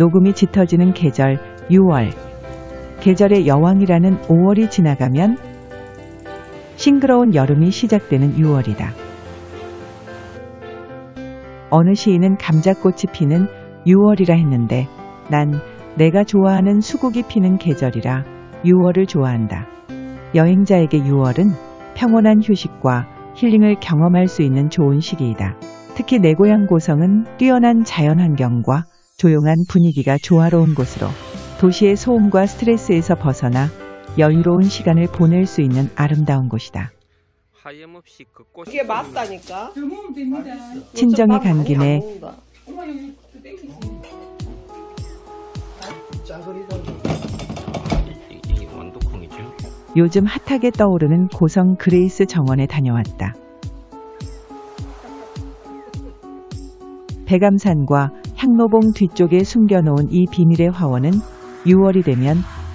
녹음이 짙어지는 계절 6월. 계절의 여왕이라는 5월이 지나가면 싱그러운 여름이 시작되는 6월이다. 어느 시인은 감자꽃이 피는 6월이라 했는데 난 내가 좋아하는 수국이 피는 계절이라 6월을 좋아한다. 여행자에게 6월은 평온한 휴식과 힐링을 경험할 수 있는 좋은 시기이다. 특히 내 고향 고성은 뛰어난 자연환경과 조용한 분위기가 조화로운 곳으로 도시의 소음과 스트레스에서 벗어나 여유로운 시간을 보낼 수 있는 아름다운 곳이다. 이게 맞다니까. 친정에 간 김에 요즘 핫하게 떠오르는 고성 그레이스 정원에 다녀왔다. 백암산과 향로봉 뒤쪽에 숨겨놓은 이 비밀의 화원은 6월이 되면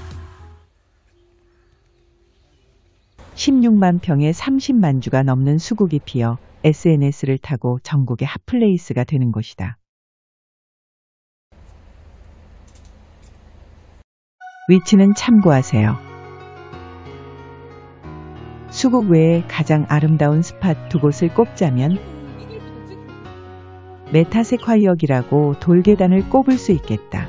16만 평에 30만 주가 넘는 수국이 피어 SNS를 타고 전국의 핫플레이스가 되는 곳이다. 위치는 참고하세요. 수국 외에 가장 아름다운 스팟 두 곳을 꼽자면 메타세콰이어기라고 돌계단을 꼽을 수 있겠다.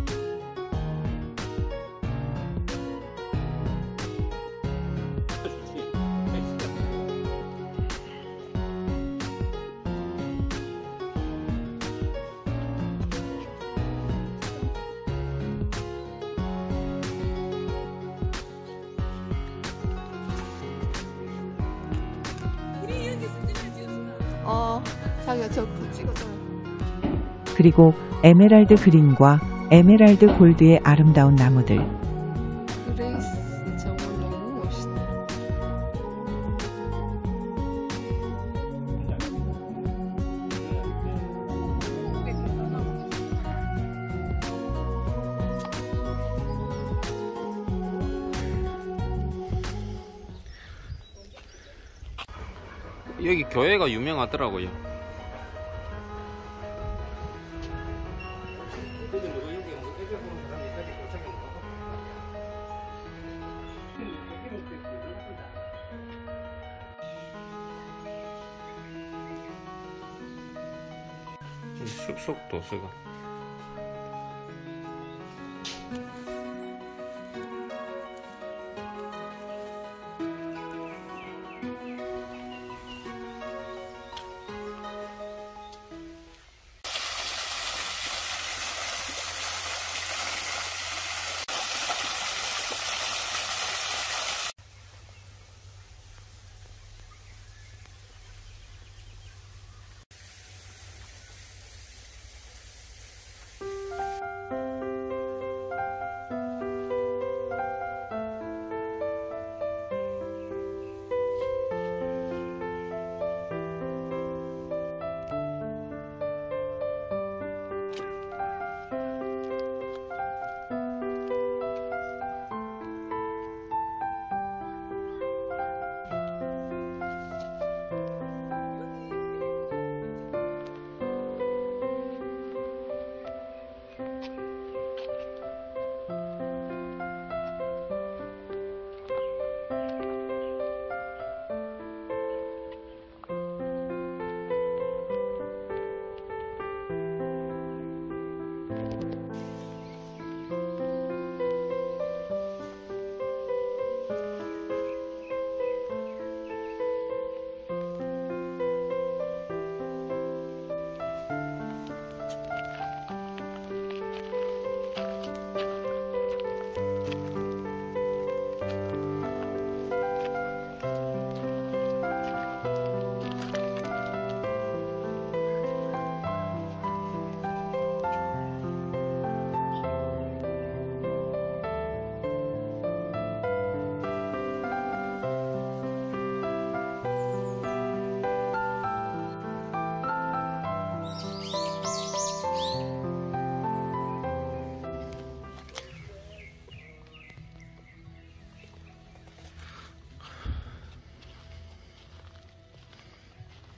자기가 저거 찍어줘요. 그리고 에메랄드 그린과 에메랄드 골드의 아름다운 나무들. 그레이스 정원 너무 멋있다. 여기 교회가 유명하더라고요. 숲속 도서관.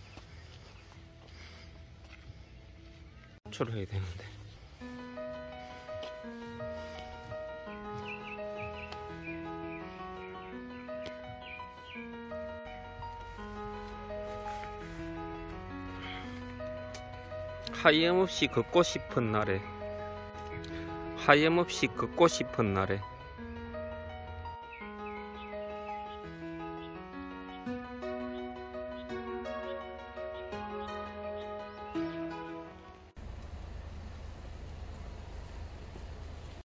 capture를 해야 되는데. 하염없이 걷고 싶은 날에 하염없이 걷고 싶은 날에